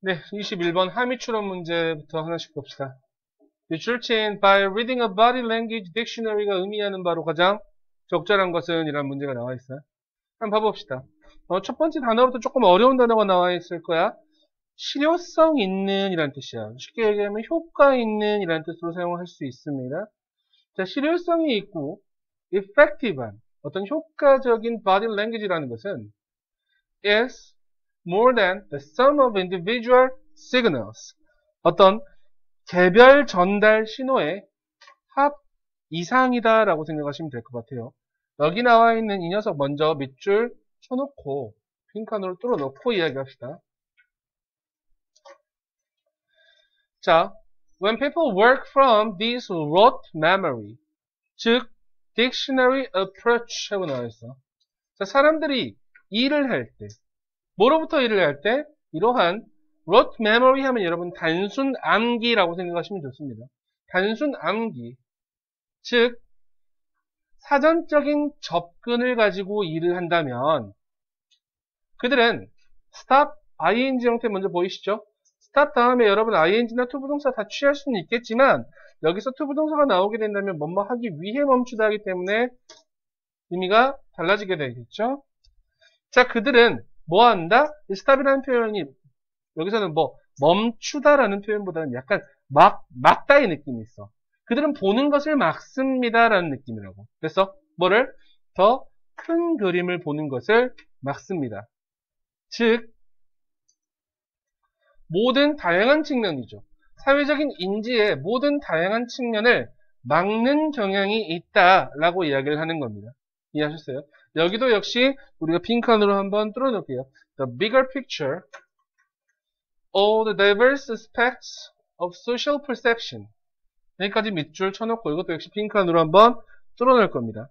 네, 21번 함의추론 문제부터 하나씩 봅시다. 유출체인 by reading a body language dictionary가 의미하는 바로 가장 적절한 것은 이라는 문제가 나와 있어요. 한번 봐봅시다. 첫 번째 단어부터 조금 어려운 단어가 나와 있을 거야. 실효성 있는 이라는 뜻이야. 쉽게 얘기하면 효과 있는 이라는 뜻으로 사용할 수 있습니다. 자, 실효성이 있고 effective한 어떤 효과적인 body language라는 것은 is more than the sum of individual signals. 어떤 개별 전달 신호의 합 이상이다라고 생각하시면 될 것 같아요. 여기 나와 있는 이 녀석 먼저 밑줄 쳐놓고 빈칸으로 뚫어놓고 이야기합시다. 자, when people work from this rote memory, 즉 dictionary approach 하고 나와 있어. 자, 사람들이 일을 할 때, 뭐로부터 일을 할 때? 이러한 rote memory 하면 여러분 단순 암기라고 생각하시면 좋습니다. 단순 암기, 즉 사전적인 접근을 가지고 일을 한다면 그들은 stop, ing 형태 먼저 보이시죠? stop 다음에 여러분 ing나 to 부동사 다 취할 수는 있겠지만 여기서 to 부동사가 나오게 된다면 뭐뭐 하기 위해 멈추다 하기 때문에 의미가 달라지게 되겠죠? 자, 그들은 뭐 한다? stop이라는 표현이 여기서는 뭐 멈추다라는 표현보다는 약간 막다의 느낌이 있어. 그들은 보는 것을 막습니다라는 느낌이라고. 그래서 뭐를? 더 큰 그림을 보는 것을 막습니다. 즉 모든 다양한 측면이죠. 사회적인 인지의 모든 다양한 측면을 막는 경향이 있다라고 이야기를 하는 겁니다. 이해하셨어요? 여기도 역시 우리가 빈칸으로 한번 뚫어놓을게요. The bigger picture, all the diverse aspects of social perception. 여기까지 밑줄 쳐놓고 이것도 역시 빈칸으로 한번 뚫어놓을 겁니다.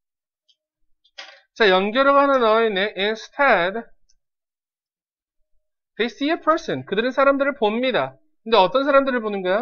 자, 연결어가 하나 나와있네. Instead, they see a person. 그들은 사람들을 봅니다. 근데 어떤 사람들을 보는 거야?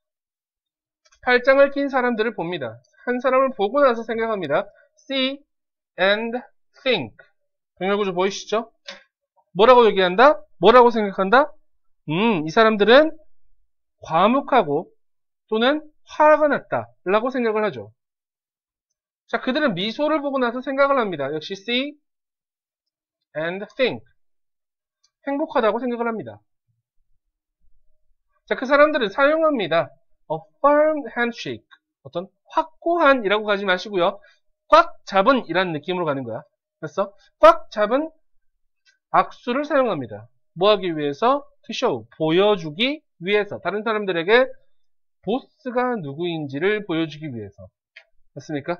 팔짱을 낀 사람들을 봅니다. 한 사람을 보고 나서 생각합니다. See and think. 병렬구조 보이시죠? 뭐라고 얘기한다? 뭐라고 생각한다? 이 사람들은 과묵하고 또는 화가 났다 라고 생각을 하죠. 자, 그들은 미소를 보고 나서 생각을 합니다. 역시 see and think. 행복하다고 생각을 합니다. 자, 그 사람들은 사용합니다. A firm handshake. 어떤 확고한 이라고 가지 마시고요. 꽉 잡은 이라는 느낌으로 가는 거야. 그래서 꽉 잡은 악수를 사용합니다. 뭐 하기 위해서? To show. 보여주기 위해서. 다른 사람들에게 보스가 누구인지를 보여주기 위해서. 맞습니까?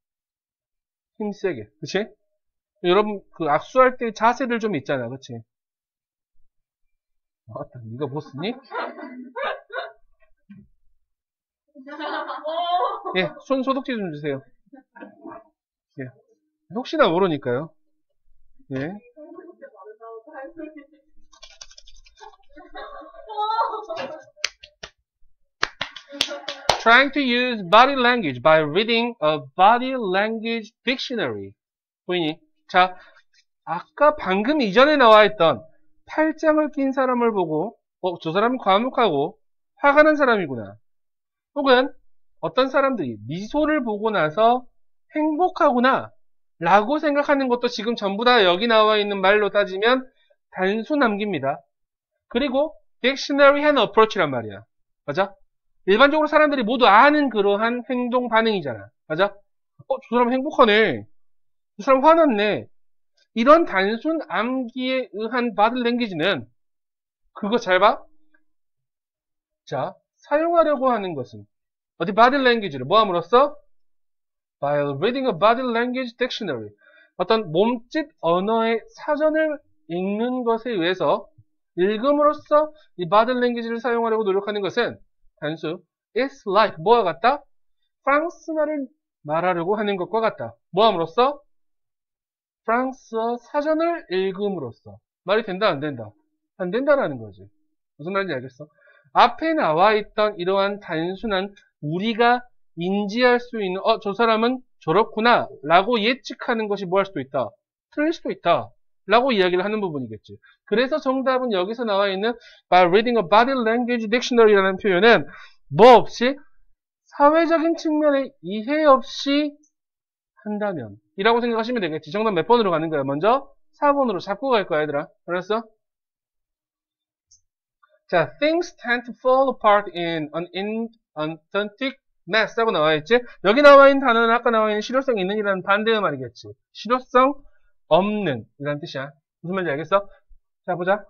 힘세게. 그치? 여러분, 그 악수할 때 자세들 좀 있잖아. 그치? 맞다. 네가 보스니? 예, 손 소독제 좀 주세요. 예. 혹시나 모르니까요. 예. Trying to use body language by reading a body language dictionary. 보이니? 자, 아까 방금 이전에 나와 있던 팔짱을 낀 사람을 보고 저 사람은 과묵하고 화가 난 사람이구나. 혹은 어떤 사람들이 미소를 보고 나서 행복하구나 라고 생각하는 것도 지금 전부 다 여기 나와 있는 말로 따지면 단순 암기입니다. 그리고 딕셔너리 한 어프로치란 말이야. 맞아? 일반적으로 사람들이 모두 아는 그러한 행동 반응이잖아. 맞아? 저 사람 행복하네. 저 사람 화났네. 이런 단순 암기에 의한 바디 랭귀지는 그거 잘 봐. 자, 사용하려고 하는 것은 어디 바디 랭귀지를 뭐 함으로써? By reading a body language dictionary. 어떤 몸짓 언어의 사전을 읽는 것에 의해서 읽음으로써 이 바디 랭귀지를 사용하려고 노력하는 것은 단수 It's like 뭐와 같다? 프랑스말을 말하려고 하는 것과 같다. 뭐 함으로써? 프랑스어 사전을 읽음으로써. 말이 된다 안 된다? 안 된다라는 거지. 무슨 말인지 알겠어? 앞에 나와 있던 이러한 단순한 우리가 인지할 수 있는 저 사람은 저렇구나 라고 예측하는 것이 뭐 할 수도 있다? 틀릴 수도 있다 라고 이야기를 하는 부분이겠지. 그래서 정답은 여기서 나와 있는 by reading a body language dictionary라는 표현은 뭐 없이 사회적인 측면의 이해 없이 한다면 이라고 생각하시면 되겠지. 정답 몇 번으로 가는 거야? 먼저 4번으로 잡고 갈 거야, 얘들아. 알았어? 자, things tend to fall apart in an inauthentic mess 라고 나와 있지. 여기 나와 있는 단어는 아까 나와 있는 실효성 있는 이라는 반대의 말이겠지. 실효성 없는 이라는 뜻이야. 무슨 말인지 알겠어? 자, 보자.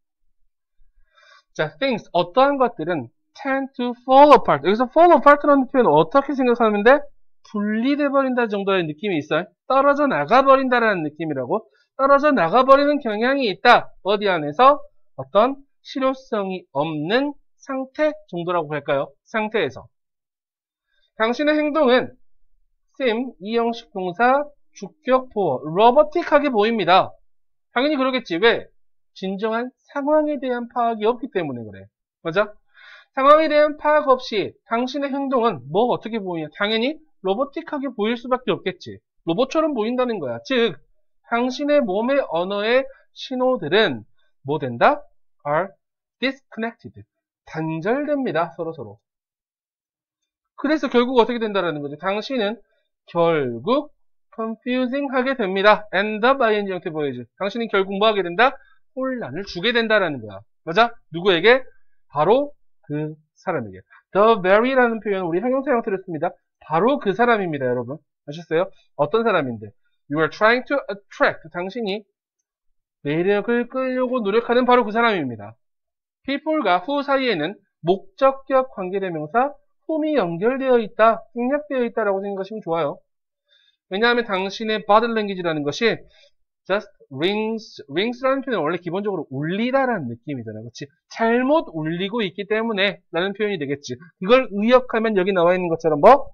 자, things 어떠한 것들은 tend to fall apart. 여기서 fall apart라는 표현은 어떻게 생각하면 돼? 분리돼 버린다 정도의 느낌이 있어요. 떨어져 나가버린다라는 느낌이라고. 떨어져 나가버리는 경향이 있다. 어디 안에서? 어떤 실효성이 없는 상태 정도라고 할까요? 상태에서. 당신의 행동은 seem, 이형식 동사, 주격, 보어, 로버틱하게 보입니다. 당연히 그러겠지. 왜? 진정한 상황에 대한 파악이 없기 때문에 그래. 맞아? 상황에 대한 파악 없이 당신의 행동은 뭐 어떻게 보이냐? 당연히 로보틱하게 보일 수밖에 없겠지. 로봇처럼 보인다는 거야. 즉, 당신의 몸의 언어의 신호들은 뭐 된다? are disconnected. 단절됩니다. 서로서로. 그래서 결국 어떻게 된다라는 거지? 당신은 결국 confusing 하게 됩니다. end up ing 형태 보여야지. 당신은 결국 뭐 하게 된다? 혼란을 주게 된다라는 거야. 맞아? 누구에게? 바로 그 사람에게. the very라는 표현은 우리 형용사 형태로 씁니다. 바로 그 사람입니다, 여러분. 아셨어요? 어떤 사람인데? You are trying to attract. 당신이 매력을 끌려고 노력하는 바로 그 사람입니다. people과 who 사이에는 목적격 관계대명사 whom이 연결되어 있다, 생략되어 있다라고 생각하시면 좋아요. 왜냐하면 당신의 body language라는 것이 just rings라는 표현은 원래 기본적으로 울리다라는 느낌이잖아. 그렇지? 잘못 울리고 있기 때문에 라는 표현이 되겠지. 이걸 의역하면 여기 나와 있는 것처럼 뭐?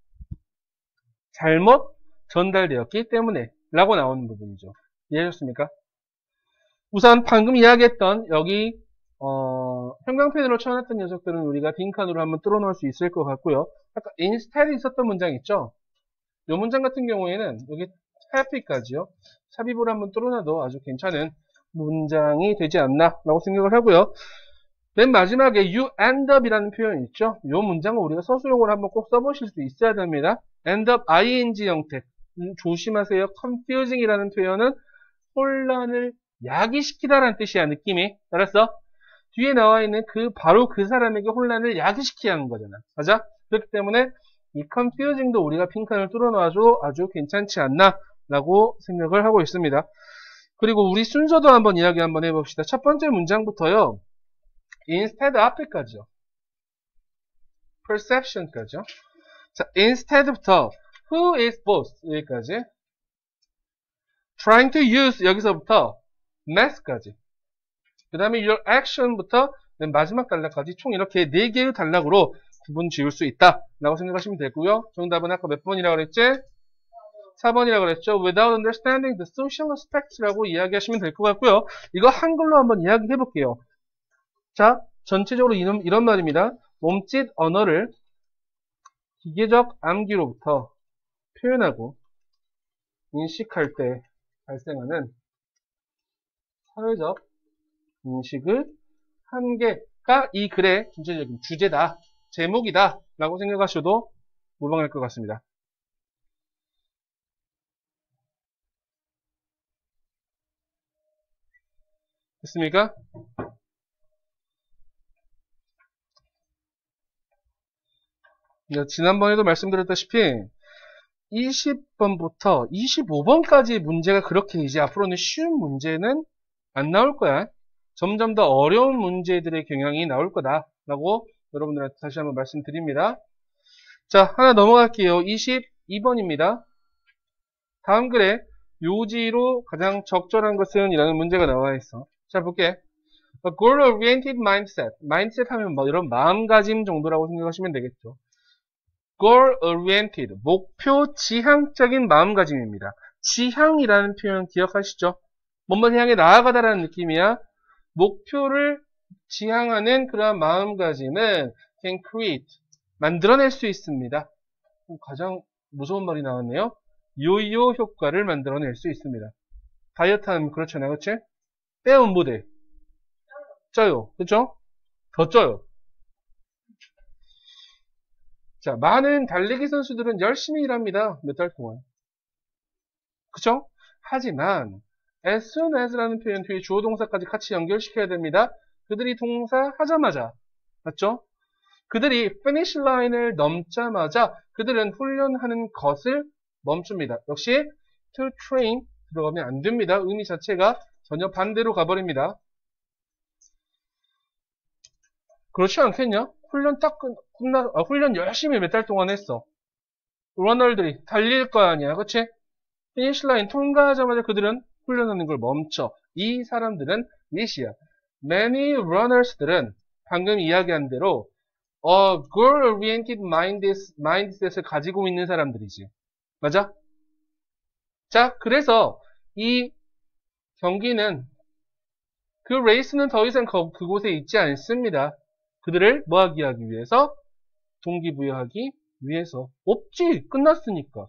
잘못 전달되었기 때문에 라고 나오는 부분이죠. 이해하셨습니까? 우선 방금 이야기했던 여기 형광펜으로 쳐놨던 녀석들은 우리가 빈칸으로 한번 뚫어놓을 수 있을 것 같고요. 아까 instead 있었던 문장 있죠? 이 문장 같은 경우에는 여기 happy까지요. 삽입으로 한번 뚫어놔도 아주 괜찮은 문장이 되지 않나 라고 생각을 하고요. 맨 마지막에 you end up 이라는 표현이 있죠. 이 문장은 우리가 서술용으로 한번 꼭 써보실 수 있어야 됩니다. end up ing 형태. 조심하세요. confusing 이라는 표현은 혼란을 야기시키다라는 뜻이야, 느낌이. 알았어? 뒤에 나와 있는 바로 그 사람에게 혼란을 야기시키게 하는 거잖아. 맞아? 그렇기 때문에 이 confusing도 우리가 빈칸을 뚫어놔도 아주 괜찮지 않나 라고 생각을 하고 있습니다. 그리고 우리 순서도 한번 이야기 한번 해봅시다. 첫 번째 문장부터요. instead 앞에까지요. perception까지요. 자, instead부터 who is both 여기까지. trying to use 여기서부터 mass까지. 그 다음에 your action부터 마지막 단락까지 총 이렇게 4개의 단락으로 구분 지을 수 있다 라고 생각하시면 되고요. 정답은 아까 몇 번이라고 그랬지? 4번이라고 그랬죠. without understanding the social aspects 라고 이야기하시면 될 것 같고요. 이거 한글로 한번 이야기해 볼게요. 자, 전체적으로 이런 말입니다. 몸짓 언어를 기계적 암기로부터 표현하고 인식할 때 발생하는 사회적 인식의 한계가 이 글의 전체적인 주제다, 제목이다 라고 생각하셔도 무방할 것 같습니다. 됐습니까? 지난번에도 말씀드렸다시피 20번부터 25번까지 문제가 그렇게 이제 앞으로는 쉬운 문제는 안 나올 거야. 점점 더 어려운 문제들의 경향이 나올 거다 라고 여러분들한테 다시 한번 말씀드립니다. 자, 하나 넘어갈게요. 22번입니다. 다음 글에 요지로 가장 적절한 것은 이라는 문제가 나와 있어. 자, 볼게. A goal-oriented mindset. mindset 하면 뭐 이런 마음가짐 정도라고 생각하시면 되겠죠. goal-oriented. 목표 지향적인 마음가짐입니다. 지향이라는 표현 기억하시죠? 뭔가를 향해 나아가다라는 느낌이야. 목표를 지향하는 그러한 마음가짐은 can create. 만들어낼 수 있습니다. 가장 무서운 말이 나왔네요. 요요 효과를 만들어낼 수 있습니다. 다이어트 하면 그렇잖아요. 그치? 빼면 뭐 돼? 쪄요. 그쵸? 더 쪄요. 자, 많은 달리기 선수들은 열심히 일합니다. 몇 달 동안. 그쵸? 하지만 as soon as라는 표현 뒤에 주어 동사까지 같이 연결시켜야 됩니다. 그들이 동사 하자마자, 맞죠? 그들이 finish line을 넘자마자 그들은 훈련하는 것을 멈춥니다. 역시 to train 들어가면 안 됩니다. 의미 자체가 전혀 반대로 가버립니다. 그렇지 않겠냐? 훈련 훈련 열심히 몇 달 동안 했어. 러너들이 달릴 거 아니야. 그치? 피니시 라인 통과하자마자 그들은 훈련하는 걸 멈춰. 이 사람들은 몇이야? Many runners들은 방금 이야기한 대로 goal-oriented mindset을 가지고 있는 사람들이지. 맞아? 자, 그래서 이 경기는 그 레이스는 더 이상 그곳에 있지 않습니다. 그들을 뭐하기 하기 위해서? 동기부여하기 위해서. 없지! 끝났으니까.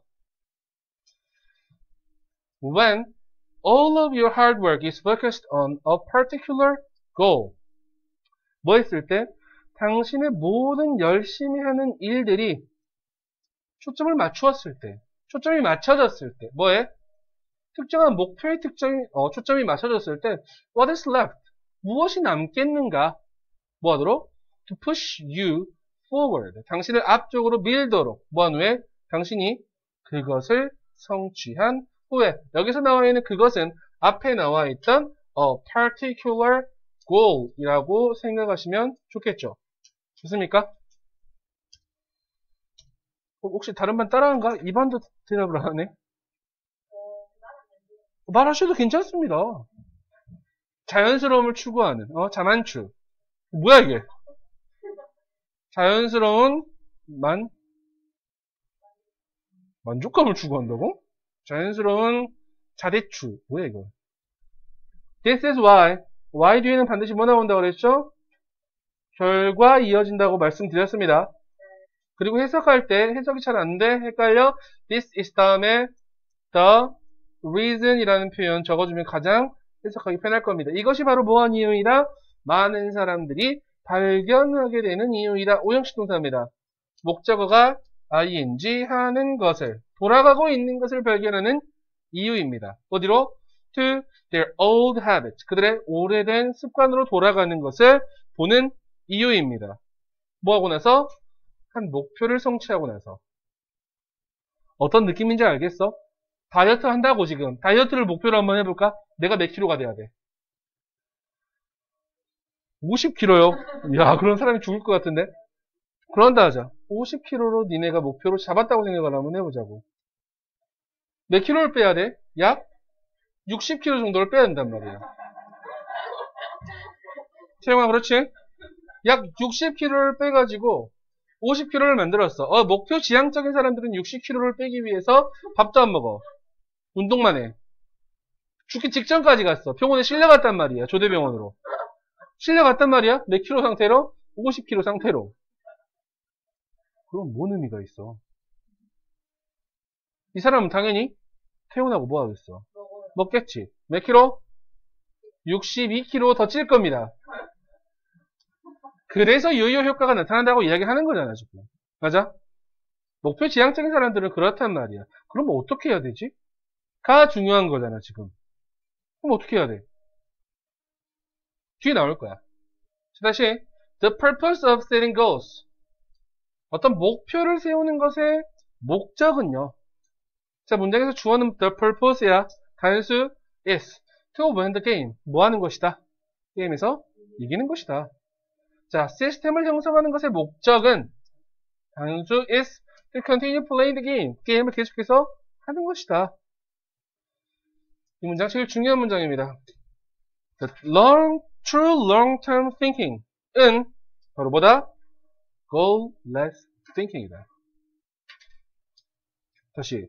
When all of your hard work is focused on a particular goal. 뭐 했을 때? 당신의 모든 열심히 하는 일들이 초점을 맞추었을 때, 초점이 맞춰졌을 때, 뭐에? 특정한 목표의 초점이 맞춰졌을 때, what is left? 무엇이 남겠는가? 뭐 하도록? To push you forward. 당신을 앞쪽으로 밀도록. 뭐한 후에? 당신이 그것을 성취한 후에. 여기서 나와 있는 그것은 앞에 나와 있던 a particular goal 이라고 생각하시면 좋겠죠. 좋습니까? 혹시 다른 반 따라한가? 이 반도 대답을 안 하네. 말하셔도 괜찮습니다. 자연스러움을 추구하는 자만추. 뭐야 이게? 자연스러운 만족감을 추구한다고? 자연스러운 자대추. 뭐야 이거? This is why. why 뒤에는 반드시 뭐 나온다고 그랬죠? 결과 이어진다고 말씀드렸습니다. 그리고 해석할 때 해석이 잘 안 돼. 헷갈려. This is 다음에 the reason 이라는 표현 적어주면 가장 해석하기 편할 겁니다. 이것이 바로 뭐한 이유이다? 많은 사람들이 발견하게 되는 이유이다. 오형식 동사입니다. 목적어가 ing 하는 것을 돌아가고 있는 것을 발견하는 이유입니다. 어디로? To their old habits. 그들의 오래된 습관으로 돌아가는 것을 보는 이유입니다. 뭐하고 나서? 한 목표를 성취하고 나서. 어떤 느낌인지 알겠어? 다이어트 한다고 지금. 다이어트를 목표로 한번 해볼까? 내가 몇 킬로가 돼야 돼? 50kg요? 야, 그런 사람이 죽을 것 같은데? 그런다 하자. 50kg로 니네가 목표로 잡았다고 생각을 한번 해보자고. 몇 킬로를 빼야 돼? 약 60kg 정도를 빼야 된단 말이야. 태영아, 그렇지? 약 60kg를 빼가지고 50kg를 만들었어. 목표 지향적인 사람들은 60kg를 빼기 위해서 밥도 안 먹어. 운동만 해. 죽기 직전까지 갔어. 병원에 실려갔단 말이야. 조대병원으로. 실려갔단 말이야. 몇 킬로 상태로? 50kg 상태로. 그럼 뭔 의미가 있어? 이 사람은 당연히 태어나고 뭐 하겠어? 먹겠지. 몇 킬로? 62kg 더 찔 겁니다. 그래서 요요 효과가 나타난다고 이야기하는 거잖아, 지금. 맞아? 목표 지향적인 사람들은 그렇단 말이야. 그럼 어떻게 해야 되지? 가 중요한 거잖아, 지금. 그럼 어떻게 해야 돼? 뒤에 나올 거야. 자, 다시. The purpose of setting goals. 어떤 목표를 세우는 것의 목적은요. 자, 문장에서 주어는 the purpose야. 단수 is to win the game. 뭐 하는 것이다? 게임에서 이기는 것이다. 자, 시스템을 형성하는 것의 목적은 단수 is to continue playing the game. 게임을 계속해서 하는 것이다. 이 문장 제일 중요한 문장입니다. The true long-term thinking은 바로 뭐다? goal-less thinking이다. 다시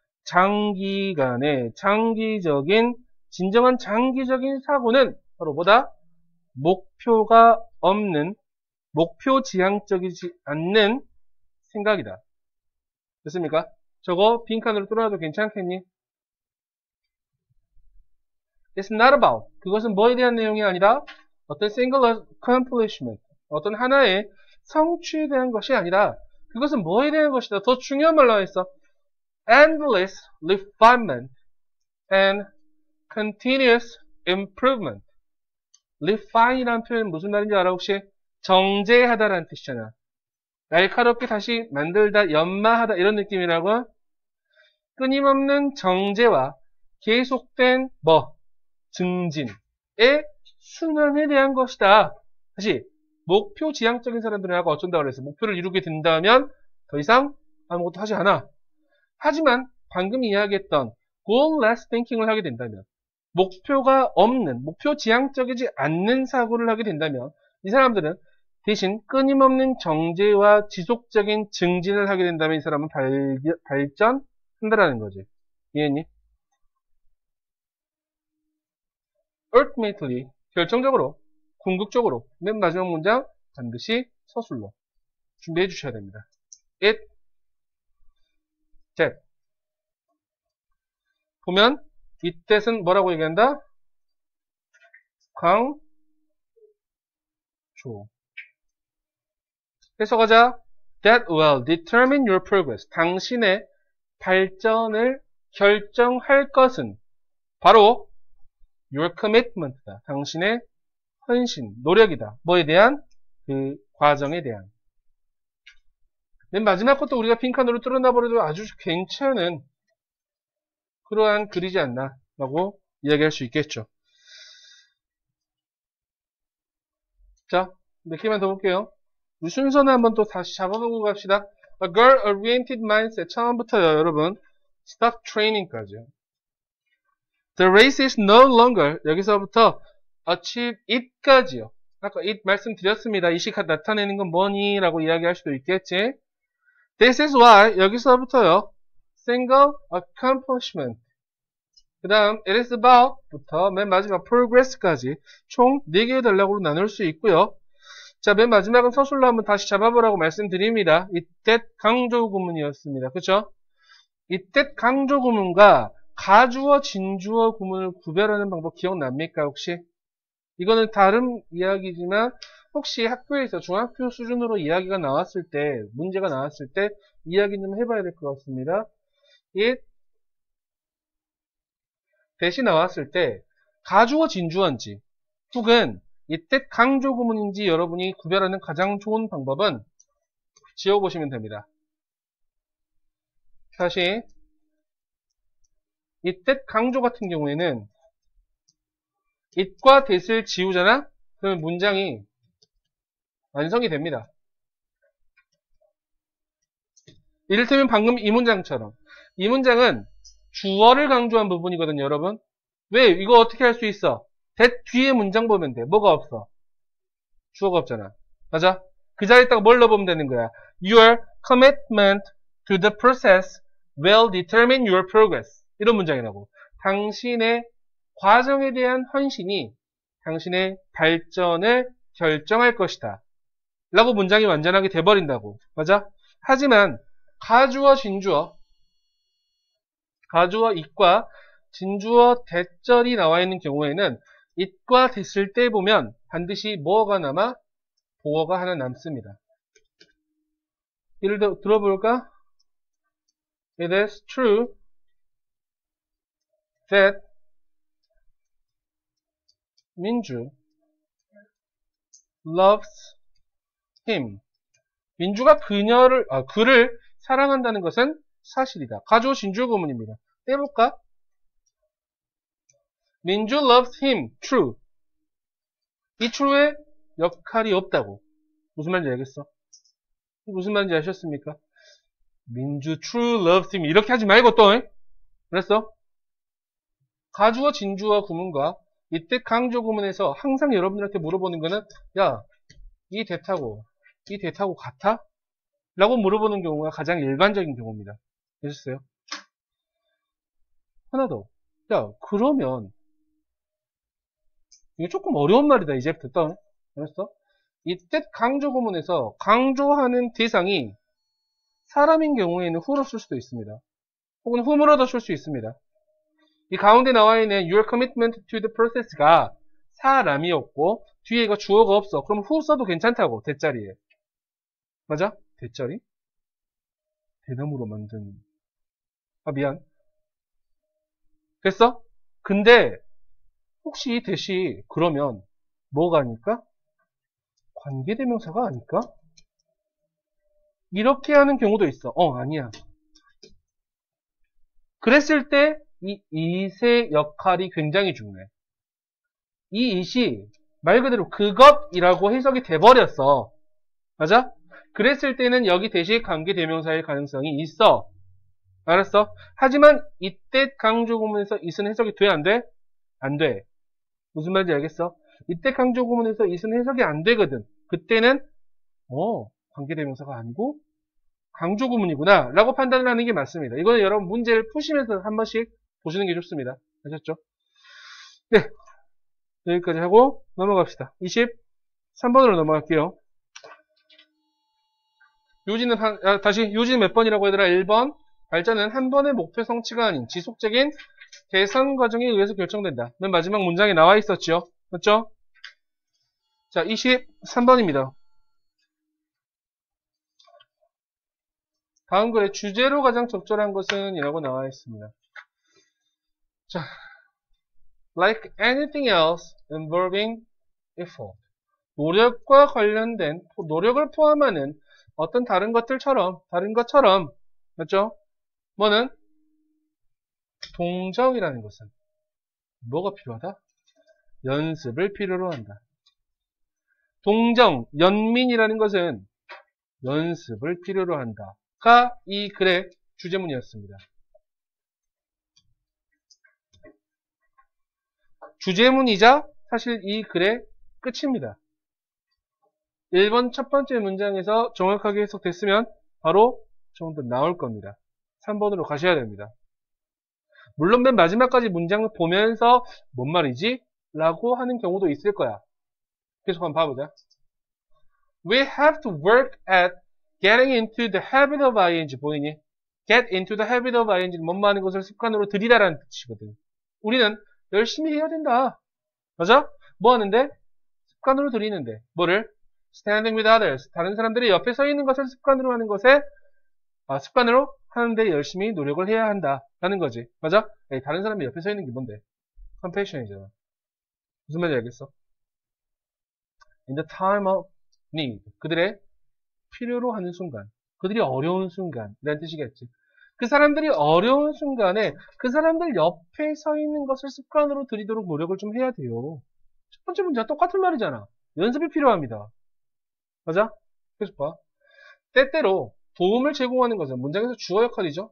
진정한 장기적인 사고는 바로 뭐다? 목표가 없는, 목표 지향적이지 않는 생각이다. 됐습니까? 저거 빈칸으로 뚫어놔도 괜찮겠니? It's not about. 그것은 뭐에 대한 내용이 아니라 어떤 single accomplishment, 어떤 하나의 성취에 대한 것이 아니라 그것은 뭐에 대한 것이다. 더 중요한 말로 했어. Endless refinement and continuous improvement. refine이라는 표현은 무슨 말인지 알아 혹시? 정제하다라는 뜻이잖아. 날카롭게 다시 만들다, 연마하다 이런 느낌이라고. 끊임없는 정제와 계속된 증진의 순환에 대한 것이다. 다시 목표 지향적인 사람들하고 어쩐다고 그랬어. 목표를 이루게 된다면 더 이상 아무것도 하지 않아. 하지만 방금 이야기했던 goal-less thinking을 하게 된다면, 목표가 없는, 목표 지향적이지 않는 사고를 하게 된다면 이 사람들은 대신 끊임없는 정제와 지속적인 증진을 하게 된다면 이 사람은 발전한다라는 거지. 이해했니? Ultimately, 결정적으로, 궁극적으로, 맨 마지막 문장 반드시 서술로 준비해 주셔야 됩니다. It, that. 보면 이 that은 뭐라고 얘기한다? 강조. 해석하자. That will determine your progress. 당신의 발전을 결정할 것은 바로 your commitment다. 당신의 헌신, 노력이다. 뭐에 대한? 그 과정에 대한. 맨 마지막 것도 우리가 빈칸으로 뚫어놔버려도 아주 괜찮은 그러한 글이지 않나 라고 이야기할 수 있겠죠. 자, 몇 개만 더 볼게요. 우리 순서는 한번 또 다시 잡아보고 갑시다. A goal-oriented mindset. 처음부터요, 여러분. Stop training까지요. The race is no longer. 여기서부터 achieve it까지요. 아까 it 말씀드렸습니다. 이 시각 나타내는 건 뭐니? 라고 이야기할 수도 있겠지. This is why. 여기서부터요. Single accomplishment. 그 다음 it is about 부터 맨 마지막 progress까지 총 4개의 단락으로 나눌 수 있고요. 자, 맨 마지막은 서술로 한번 다시 잡아보라고 말씀드립니다. 이때 강조 구문이었습니다. 그쵸? 이때 강조 구문과 가주어, 진주어 구문을 구별하는 방법 기억납니까, 혹시? 이거는 다른 이야기지만 혹시 학교에서 중학교 수준으로 이야기가 나왔을 때, 문제가 나왔을 때 이야기 좀 해봐야 될 것 같습니다. 이 대시 나왔을 때 가주어, 진주어인지 혹은 이때 강조 구문인지 여러분이 구별하는 가장 좋은 방법은 지워보시면 됩니다. 다시 이때 강조 같은 경우에는 it과 that을 지우잖아? 그러면 문장이 완성이 됩니다. 이를테면 방금 이 문장처럼 이 문장은 주어를 강조한 부분이거든요, 여러분. 왜? 이거 어떻게 할 수 있어? that 뒤에 문장 보면 돼. 뭐가 없어? 주어가 없잖아. 맞아? 그 자리에다가 뭘 넣어보면 되는 거야. Your commitment to the process will determine your progress. 이런 문장이라고. 당신의 과정에 대한 헌신이 당신의 발전을 결정할 것이다. 라고 문장이 완전하게 돼버린다고. 맞아? 하지만 가주어, 진주어, 가주어 it과 진주어 that절이 나와 있는 경우에는 it과 that을 때 보면 반드시 뭐가 남아? 보어가 하나 남습니다. 예를 들어 들어볼까? It is true that 민주 loves him. 민주가 그를 사랑한다는 것은 사실이다. 가주어 진주어 구문입니다. 떼볼까? 민주 loves him. true. 이 true에 역할이 없다고. 무슨 말인지 알겠어? 무슨 말인지 아셨습니까? 민주 true loves him. 이렇게 하지 말고 또, 그랬어? 가주어 진주어 구문과 이때 강조 구문에서 항상 여러분들한테 물어보는 거는, 야, 이 대타고 같아? 라고 물어보는 경우가 가장 일반적인 경우입니다. 되셨어요? 하나 더. 야, 그러면, 이거 조금 어려운 말이다, 이제부터. 알았어? 이때 강조 구문에서 강조하는 대상이 사람인 경우에는 who로 쓸 수도 있습니다. 혹은 whom으로도 쓸 수 있습니다. 이 가운데 나와 있는 your commitment to the process가 사람이었고 뒤에 이거 주어가 없어. 그럼 who 써도 괜찮다고. 대자리에. 맞아? 대자리? 대나무로 만든. 아 미안. 됐어? 근데 혹시 이 대시 그러면 뭐가 아닐까? 관계대명사가 아닐까? 이렇게 하는 경우도 있어. 아니야. 그랬을 때 이 it의 역할이 굉장히 중요해. 이 it이 말 그대로 그것이라고 해석이 돼버렸어. 맞아? 그랬을 때는 여기 대시 관계대명사일 가능성이 있어. 알았어? 하지만 이때 강조구문에서 it은 해석이 돼? 안 돼? 안 돼. 무슨 말인지 알겠어? 이때 강조구문에서 it은 해석이 안 되거든. 그때는 관계대명사가 아니고 강조구문이구나 라고 판단을 하는 게 맞습니다. 이거는 여러분 문제를 푸시면서 한 번씩 보시는 게 좋습니다. 아셨죠? 네, 여기까지 하고 넘어갑시다. 23번으로 넘어갈게요. 요지는 다시 요지는 몇 번이라고 얘들아? 1번. 발전은 한 번의 목표 성취가 아닌 지속적인 개선 과정에 의해서 결정된다. 맨 마지막 문장에 나와 있었죠. 맞죠? 자, 23번입니다. 다음 글에 주제로 가장 적절한 것은 이라고 나와 있습니다. 자, like anything else involving effort. 노력과 관련된 노력을 포함하는 어떤 다른 것처럼 맞죠? 뭐는 동정이라는 것은 뭐가 필요하다? 연습을 필요로 한다. 동정, 연민이라는 것은 연습을 필요로 한다가 이 글의 주제문이었습니다. 주제문이자 사실 이 글의 끝입니다. 1번 첫 번째 문장에서 정확하게 해석됐으면 바로 정답 나올 겁니다. 3번으로 가셔야 됩니다. 물론 맨 마지막까지 문장을 보면서 뭔 말이지? 라고 하는 경우도 있을 거야. 계속 한번 봐보자. We have to work at getting into the habit of ing. 보이니? Get into the habit of ing는 뭔 말하는 것을 습관으로 들이다라는 뜻이거든. 우리는 열심히 해야 된다. 맞아? 뭐 하는데? 습관으로 들이는데. 뭐를? Standing with others. 다른 사람들이 옆에 서 있는 것을 습관으로 하는 것에 습관으로 하는데 열심히 노력을 해야 한다라는 거지. 맞아? 다른 사람이 옆에 서 있는 게 뭔데? Compassion이잖아. 무슨 말인지 알겠어? In the time of need. 그들의 필요로 하는 순간. 그들이 어려운 순간. 이라는 뜻이겠지. 그 사람들이 어려운 순간에 그 사람들 옆에 서 있는 것을 습관으로 들이도록 노력을 좀 해야 돼요. 첫 번째 문제와 똑같은 말이잖아. 연습이 필요합니다. 맞아? 계속 봐. 때때로 도움을 제공하는 것은 문장에서 주어 역할이죠.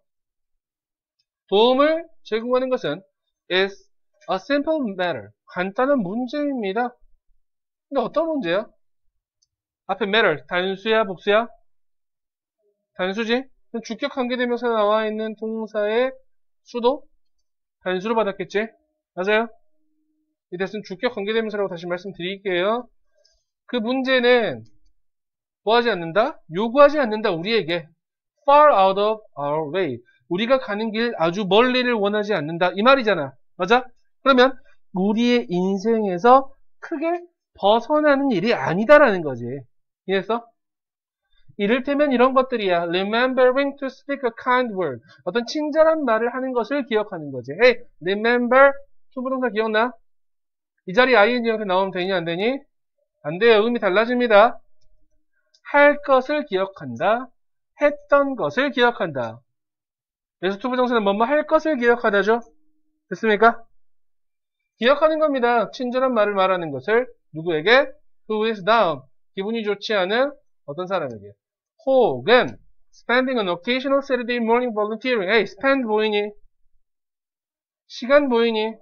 도움을 제공하는 것은 is a simple matter. 간단한 문제입니다. 근데 어떤 문제야? 앞에 matter, 단수야, 복수야? 단수지? 주격 관계대명사 나와 있는 동사의 수도 단수로 받았겠지? 맞아요? 이 대수는 주격 관계대명사라고 다시 말씀드릴게요. 그 문제는 뭐 하지 않는다? 요구하지 않는다. 우리에게 far out of our way. 우리가 가는 길 아주 멀리를 원하지 않는다. 이 말이잖아. 맞아? 그러면 우리의 인생에서 크게 벗어나는 일이 아니다라는 거지. 이해했어? 이를테면 이런 것들이야. Remembering to speak a kind word. 어떤 친절한 말을 하는 것을 기억하는 거지. Hey, remember. 투부동사 기억나? 이 자리에 ing 형태 나오면 되니 안 되니? 안 돼요. 의미 달라집니다. 할 것을 기억한다. 했던 것을 기억한다. 그래서 투부정사는 뭐뭐 할 것을 기억하다죠. 됐습니까? 기억하는 겁니다. 친절한 말을 말하는 것을 누구에게? Who is down. 기분이 좋지 않은 어떤 사람에게. 혹은 spending an occasional Saturday morning volunteering. Hey, spend 보이니? 시간 보이니?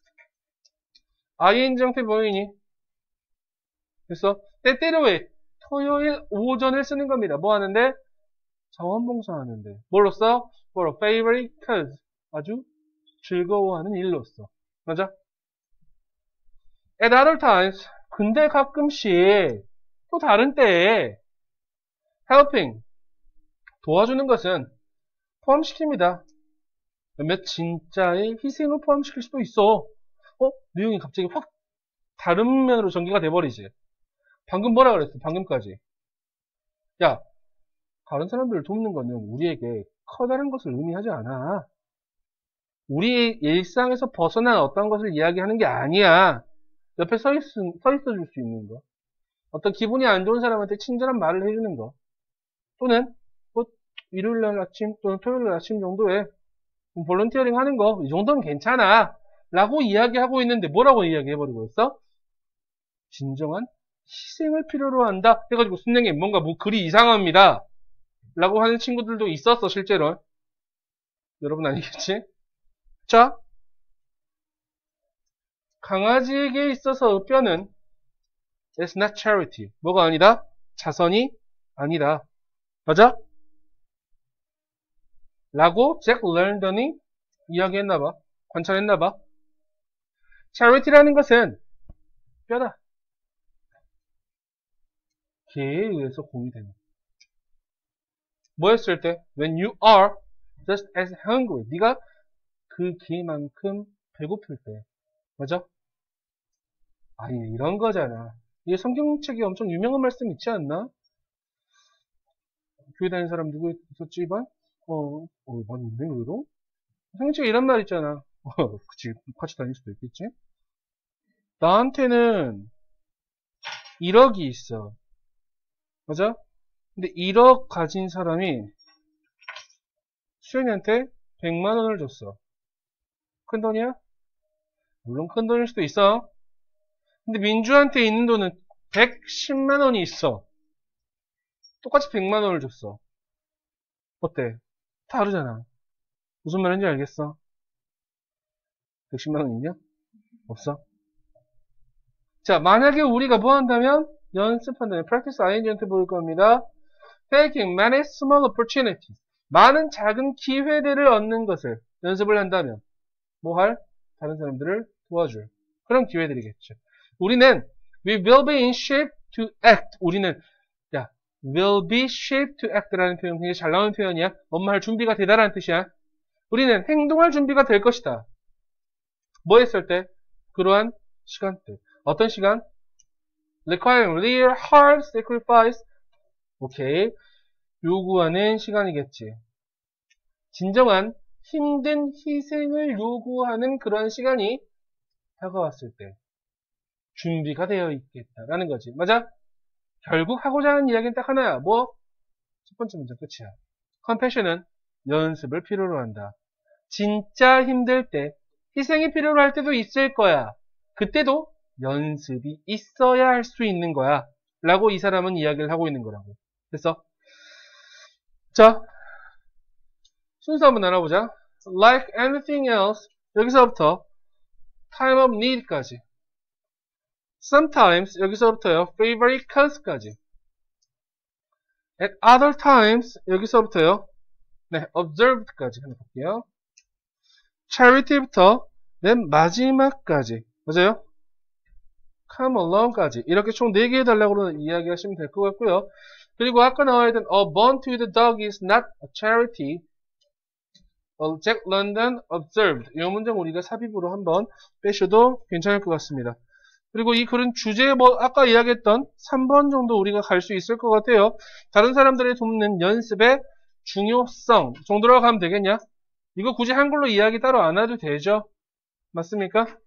ing 형태 보이니? 그래서 때때로의 토요일 오전을 쓰는 겁니다. 뭐 하는데? 자원봉사 하는데. 뭘로써? For a favorite cause. 아주 즐거워하는 일로써. 맞아? At other times. 근데 가끔씩 또 다른 때에 helping. 도와주는 것은 포함시킵니다. 몇몇 진짜의 희생을 포함시킬 수도 있어. 내용이 갑자기 확 다른 면으로 전개가 돼버리지. 방금 뭐라 그랬어? 방금까지. 야, 다른 사람들을 돕는 거는 우리에게 커다란 것을 의미하지 않아. 우리의 일상에서 벗어난 어떤 것을 이야기하는 게 아니야. 옆에 서 있어 줄 수 있는 거. 어떤 기분이 안 좋은 사람한테 친절한 말을 해주는 거. 또는, 뭐, 일요일날 아침 또는 토요일날 아침 정도에 볼런티어링 하는 거, 이 정도는 괜찮아. 라고 이야기하고 있는데 뭐라고 이야기해버리고 있어? 진정한 희생을 필요로 한다. 해가지고 선생님 뭔가 뭐 글이 이상합니다. 라고 하는 친구들도 있었어, 실제로. 여러분 아니겠지? 자, 강아지에게 있어서 뼈는 It's not charity. 뭐가 아니다? 자선이 아니다. 맞아? 라고 잭 런던이 이야기했나봐. 관찰했나봐. charity라는 것은 뼈다. 개에 의해서 공유되는. 뭐였을 때? When you are just as hungry. 네가 그 개만큼 배고플 때. 맞아? 아니, 이런 거잖아. 이게 성경책에 엄청 유명한 말씀 있지 않나? 교회 다니는 사람 누구 있었지, 이반? 많이 있네, 그래도? 성경책에 이런 말 있잖아. 그치, 같이 다닐 수도 있겠지? 나한테는 1억이 있어. 맞아? 근데 1억 가진 사람이 수현이한테 100만 원을 줬어. 큰 돈이야? 물론 큰 돈일 수도 있어. 근데 민주한테 있는 돈은 110만 원이 있어. 똑같이 100만 원을 줬어. 어때? 다르잖아. 무슨 말인지 알겠어? 110만 원 있냐? 없어? 자, 만약에 우리가 뭐 한다면? 연습한다면 practice ing한테 볼 겁니다. Taking many small opportunities. 많은 작은 기회들을 얻는 것을 연습을 한다면 뭐 할? 다른 사람들을 도와줄 그런 기회들이겠죠. 우리는 we will be in shape to act. 우리는 will be shaped to act라는 표현 굉장히 잘 나오는 표현이야. 엄마 할 준비가 되다라는 뜻이야. 우리는 행동할 준비가 될 것이다. 뭐 했을 때? 그러한 시간대. 어떤 시간? requiring real hard sacrifice. 오케이. 요구하는 시간이겠지. 진정한 힘든 희생을 요구하는 그런 시간이 다가왔을 때 준비가 되어 있겠다라는 거지. 맞아? 결국 하고자 하는 이야기는 딱 하나야. 뭐? 첫 번째 문제 끝이야. compassion은 연습을 필요로 한다. 진짜 힘들 때 희생이 필요로 할 때도 있을 거야. 그때도 연습이 있어야 할 수 있는 거야. 라고 이 사람은 이야기를 하고 있는 거라고. 그래서 자, 순서 한번 알아보자. Like anything else, 여기서부터 time of need까지. Sometimes, 여기서부터요. favorite causeka지. At other times, 여기서부터요. 네, observed까지 한번 볼게요. charity부터 맨 마지막까지. 맞아요? come along까지. 이렇게 총 4개 해달라고 이야기하시면 될 것 같고요. 그리고 아까 나와있던 A bone to the dog is not a charity. Jack London observed. 이 문장 우리가 삽입으로 한번 빼셔도 괜찮을 것 같습니다. 그리고 이 글은 주제 아까 이야기했던 3번 정도 우리가 갈 수 있을 것 같아요. 다른 사람들을 돕는 연습의 중요성 정도라고 하면 되겠냐? 이거 굳이 한글로 이야기 따로 안 해도 되죠? 맞습니까?